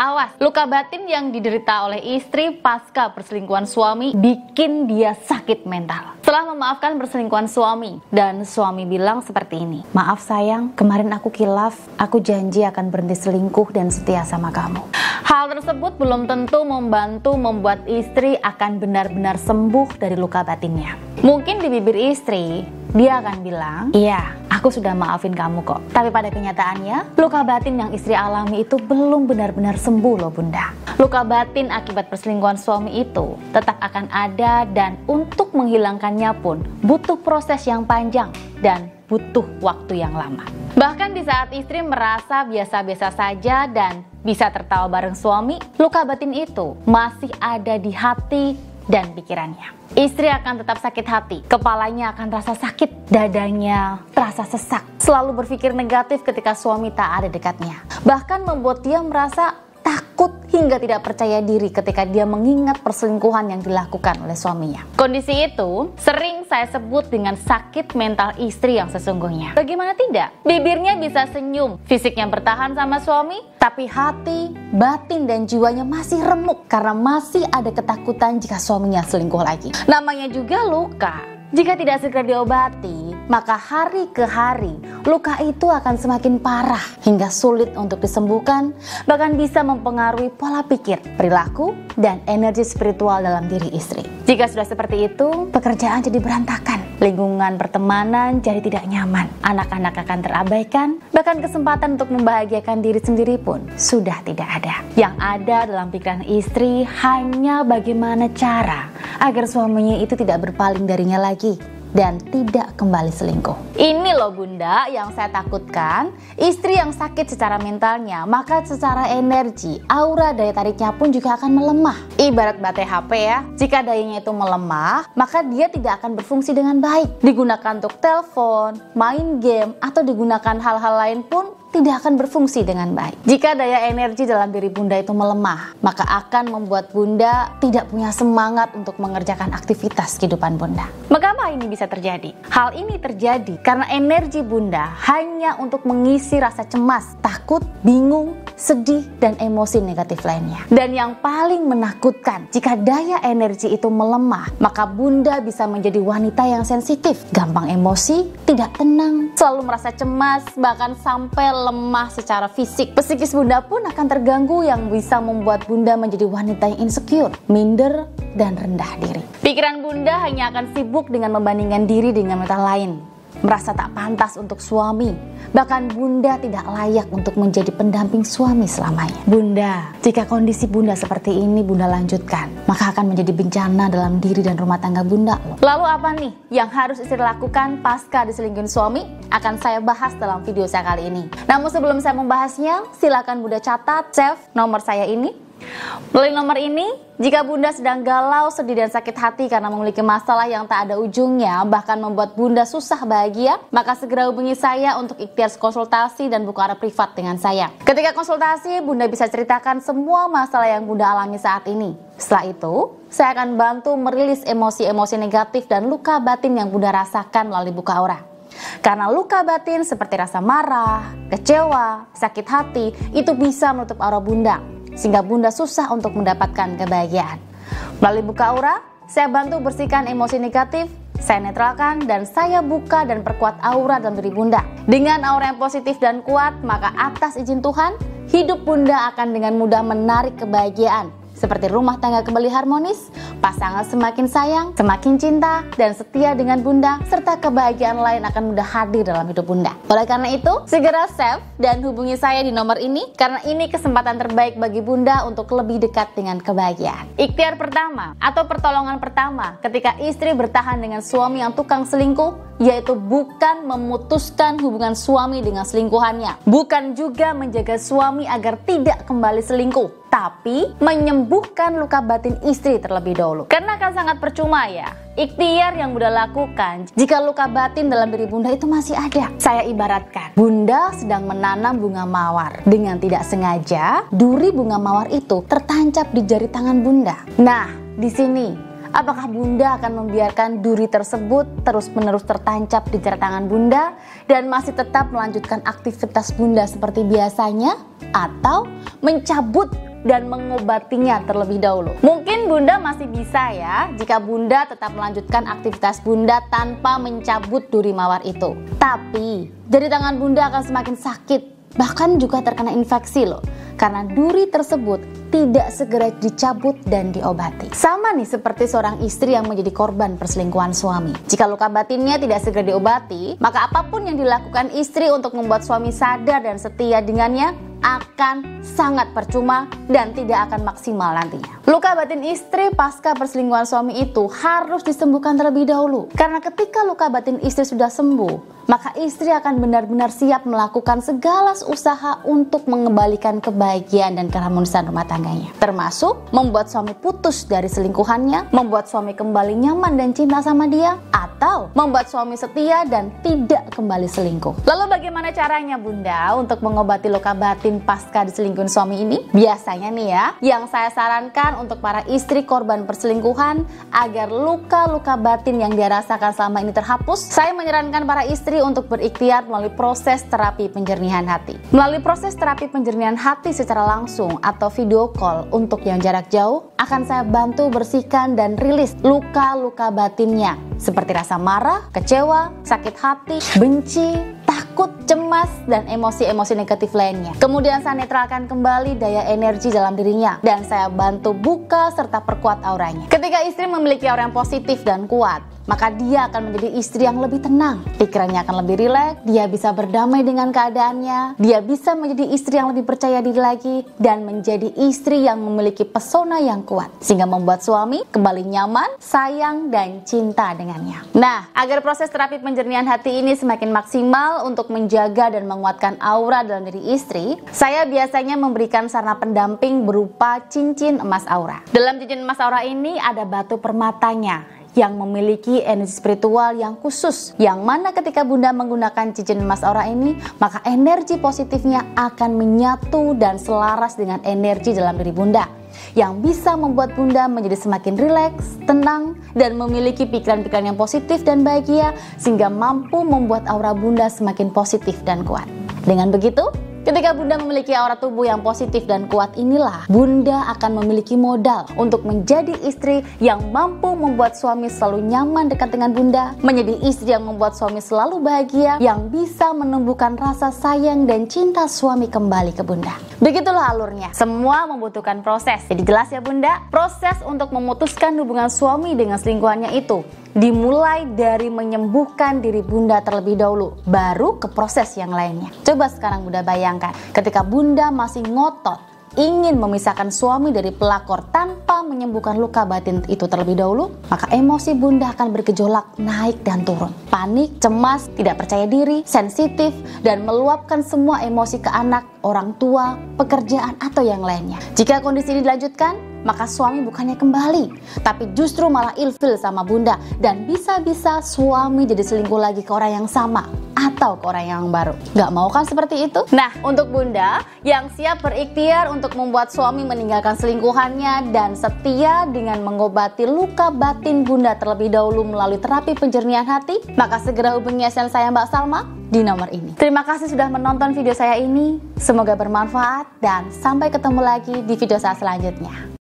Awas, luka batin yang diderita oleh istri pasca perselingkuhan suami bikin dia sakit mental. Setelah memaafkan perselingkuhan suami, dan suami bilang seperti ini, "Maaf sayang, kemarin aku kilaf, aku janji akan berhenti selingkuh dan setia sama kamu." Hal tersebut belum tentu membantu membuat istri akan benar-benar sembuh dari luka batinnya. Mungkin di bibir istri, dia akan bilang, "Iya, aku sudah maafin kamu kok." Tapi pada kenyataannya, luka batin yang istri alami itu belum benar-benar sembuh loh bunda. Luka batin akibat perselingkuhan suami itu tetap akan ada, dan untuk menghilangkannya pun butuh proses yang panjang dan butuh waktu yang lama. Bahkan di saat istri merasa biasa-biasa saja dan bisa tertawa bareng suami, luka batin itu masih ada di hati dan pikirannya. Istri akan tetap sakit hati, kepalanya akan terasa sakit, dadanya terasa sesak, selalu berpikir negatif ketika suami tak ada dekatnya. Bahkan membuat dia merasa takut hingga tidak percaya diri ketika dia mengingat perselingkuhan yang dilakukan oleh suaminya. Kondisi itu sering saya sebut dengan sakit mental istri yang sesungguhnya. Bagaimana tidak? Bibirnya bisa senyum, fisiknya bertahan sama suami, tapi hati, batin, dan jiwanya masih remuk karena masih ada ketakutan jika suaminya selingkuh lagi. Namanya juga luka. Jika tidak segera diobati, maka hari ke hari luka itu akan semakin parah hingga sulit untuk disembuhkan, bahkan bisa mempengaruhi pola pikir, perilaku, dan energi spiritual dalam diri istri. Jika sudah seperti itu, pekerjaan jadi berantakan, lingkungan pertemanan jadi tidak nyaman, anak-anak akan terabaikan, bahkan kesempatan untuk membahagiakan diri sendiri pun sudah tidak ada. Yang ada dalam pikiran istri hanya bagaimana cara agar suaminya itu tidak berpaling darinya lagi dan tidak kembali selingkuh. Ini loh bunda yang saya takutkan, istri yang sakit secara mentalnya, maka secara energi, aura daya tariknya pun juga akan melemah. Ibarat baterai HP ya, jika dayanya itu melemah, maka dia tidak akan berfungsi dengan baik. Digunakan untuk telepon, main game, atau digunakan hal-hal lain pun tidak akan berfungsi dengan baik. Jika daya energi dalam diri bunda itu melemah, maka akan membuat bunda tidak punya semangat untuk mengerjakan aktivitas kehidupan bunda. Maka apa ini bisa terjadi? Hal ini terjadi karena energi bunda hanya untuk mengisi rasa cemas, takut, bingung, sedih, dan emosi negatif lainnya. Dan yang paling menakutkan, jika daya energi itu melemah, maka bunda bisa menjadi wanita yang sensitif, gampang emosi, tidak tenang, selalu merasa cemas, bahkan sampai lemah secara fisik. Psikis bunda pun akan terganggu yang bisa membuat bunda menjadi wanita yang insecure, minder, dan rendah diri. Pikiran bunda hanya akan sibuk dengan membandingkan diri dengan wanita lain, merasa tak pantas untuk suami, bahkan bunda tidak layak untuk menjadi pendamping suami selamanya. Bunda, jika kondisi bunda seperti ini bunda lanjutkan, maka akan menjadi bencana dalam diri dan rumah tangga bunda loh. Lalu apa nih yang harus istri lakukan pasca diselingkuhin suami? Akan saya bahas dalam video saya kali ini. Namun sebelum saya membahasnya, silakan bunda catat, save nomor saya ini. Melalui nomor ini, jika bunda sedang galau, sedih, dan sakit hati karena memiliki masalah yang tak ada ujungnya, bahkan membuat bunda susah bahagia, maka segera hubungi saya untuk ikhtiar konsultasi dan buka arah privat dengan saya. Ketika konsultasi, bunda bisa ceritakan semua masalah yang bunda alami saat ini. Setelah itu, saya akan bantu merilis emosi-emosi negatif dan luka batin yang bunda rasakan melalui buka aura. Karena luka batin seperti rasa marah, kecewa, sakit hati, itu bisa menutup aura bunda, sehingga bunda susah untuk mendapatkan kebahagiaan. Melalui buka aura, saya bantu bersihkan emosi negatif, saya netralkan, dan saya buka dan perkuat aura dalam diri bunda. Dengan aura yang positif dan kuat, maka atas izin Tuhan, hidup bunda akan dengan mudah menarik kebahagiaan. Seperti rumah tangga kembali harmonis, pasangan semakin sayang, semakin cinta, dan setia dengan bunda, serta kebahagiaan lain akan mudah hadir dalam hidup bunda. Oleh karena itu, segera save dan hubungi saya di nomor ini, karena ini kesempatan terbaik bagi bunda untuk lebih dekat dengan kebahagiaan. Ikhtiar pertama atau pertolongan pertama ketika istri bertahan dengan suami yang tukang selingkuh, yaitu bukan memutuskan hubungan suami dengan selingkuhannya, bukan juga menjaga suami agar tidak kembali selingkuh, tapi menyembuhkan luka batin istri terlebih dahulu. Karena akan sangat percuma ya ikhtiar yang bunda lakukan jika luka batin dalam diri bunda itu masih ada. Saya ibaratkan, bunda sedang menanam bunga mawar. Dengan tidak sengaja, duri bunga mawar itu tertancap di jari tangan bunda. Nah, di sini apakah bunda akan membiarkan duri tersebut terus-menerus tertancap di jari tangan bunda dan masih tetap melanjutkan aktivitas bunda seperti biasanya, atau mencabut dan mengobatinya terlebih dahulu. Mungkin Bunda masih bisa ya jika Bunda tetap melanjutkan aktivitas Bunda tanpa mencabut duri mawar itu. Tapi jari tangan Bunda akan semakin sakit, bahkan juga terkena infeksi loh, karena duri tersebut tidak segera dicabut dan diobati. Sama nih seperti seorang istri yang menjadi korban perselingkuhan suami. Jika luka batinnya tidak segera diobati, maka apapun yang dilakukan istri untuk membuat suami sadar dan setia dengannya akan sangat percuma dan tidak akan maksimal nantinya. Luka batin istri pasca perselingkuhan suami itu harus disembuhkan terlebih dahulu. Karena ketika luka batin istri sudah sembuh, maka istri akan benar-benar siap melakukan segala usaha untuk mengembalikan kebahagiaan dan keharmonisan rumah tangganya. Termasuk membuat suami putus dari selingkuhannya, membuat suami kembali nyaman dan cinta sama dia, atau membuat suami setia dan tidak kembali selingkuh. Lalu bagaimana caranya Bunda untuk mengobati luka batin pasca diselingkuhin suami ini? Biasanya nih ya, yang saya sarankan untuk para istri korban perselingkuhan agar luka-luka batin yang dia rasakan selama ini terhapus, saya menyarankan para istri untuk berikhtiar melalui proses terapi penjernihan hati. Melalui proses terapi penjernihan hati secara langsung atau video call untuk yang jarak jauh, akan saya bantu bersihkan dan rilis luka-luka batinnya seperti rasa marah, kecewa, sakit hati, benci, takut, cemas, dan emosi-emosi negatif lainnya. Kemudian saya netralkan kembali daya energi dalam dirinya dan saya bantu buka serta perkuat auranya. Ketika istri memiliki aura yang positif dan kuat, maka dia akan menjadi istri yang lebih tenang, pikirannya akan lebih rileks, dia bisa berdamai dengan keadaannya, dia bisa menjadi istri yang lebih percaya diri lagi, dan menjadi istri yang memiliki pesona yang kuat, sehingga membuat suami kembali nyaman, sayang, dan cinta dengannya. Nah, agar proses terapi penjernihan hati ini semakin maksimal untuk menjaga dan menguatkan aura dalam diri istri, saya biasanya memberikan sarana pendamping berupa cincin emas aura. Dalam cincin emas aura ini ada batu permatanya yang memiliki energi spiritual yang khusus, yang mana ketika Bunda menggunakan cincin emas aura ini, maka energi positifnya akan menyatu dan selaras dengan energi dalam diri Bunda, yang bisa membuat Bunda menjadi semakin rileks, tenang, dan memiliki pikiran-pikiran yang positif dan bahagia, sehingga mampu membuat aura Bunda semakin positif dan kuat. Dengan begitu, ketika Bunda memiliki aura tubuh yang positif dan kuat inilah, Bunda akan memiliki modal untuk menjadi istri yang mampu membuat suami selalu nyaman dekat dengan Bunda, menjadi istri yang membuat suami selalu bahagia, yang bisa menumbuhkan rasa sayang dan cinta suami kembali ke Bunda. Begitulah alurnya. Semua membutuhkan proses. Jadi jelas ya Bunda, proses untuk memutuskan hubungan suami dengan selingkuhannya itu dimulai dari menyembuhkan diri Bunda terlebih dahulu, baru ke proses yang lainnya. Coba sekarang Bunda bayangkan, ketika Bunda masih ngotot ingin memisahkan suami dari pelakor tanpa menyembuhkan luka batin itu terlebih dahulu, maka emosi Bunda akan bergejolak naik dan turun. Panik, cemas, tidak percaya diri, sensitif, dan meluapkan semua emosi ke anak, orang tua, pekerjaan, atau yang lainnya. Jika kondisi ini dilanjutkan, maka suami bukannya kembali, tapi justru malah ilfil sama Bunda, dan bisa-bisa suami jadi selingkuh lagi ke orang yang sama atau ke orang yang baru. Gak mau kan seperti itu? Nah, untuk Bunda yang siap berikhtiar untuk membuat suami meninggalkan selingkuhannya dan setia dengan mengobati luka batin Bunda terlebih dahulu melalui terapi penjernihan hati, maka segera hubungi asisten saya Mbak Salma di nomor ini. Terima kasih sudah menonton video saya ini, semoga bermanfaat dan sampai ketemu lagi di video saya selanjutnya.